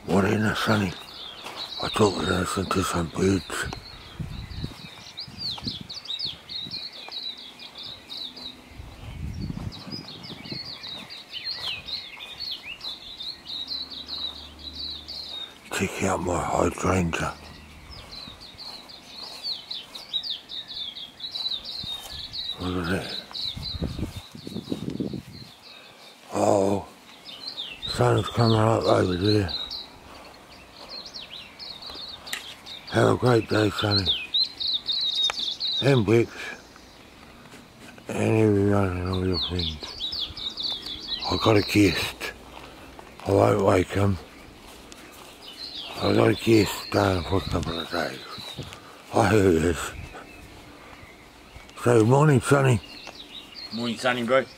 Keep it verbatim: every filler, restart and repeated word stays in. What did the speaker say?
Morena, Sonny. I thought we were listening to some birds. Check out my hydrangea. Look at that. Oh, sun's coming up over there. Have a great day, Sonny. And Bex. And everyone and all your friends. I got a guest. I won't wake him. I got a guest staying for a couple of days. I heard this. So, morning, Sonny. Morning, Sonny, bro.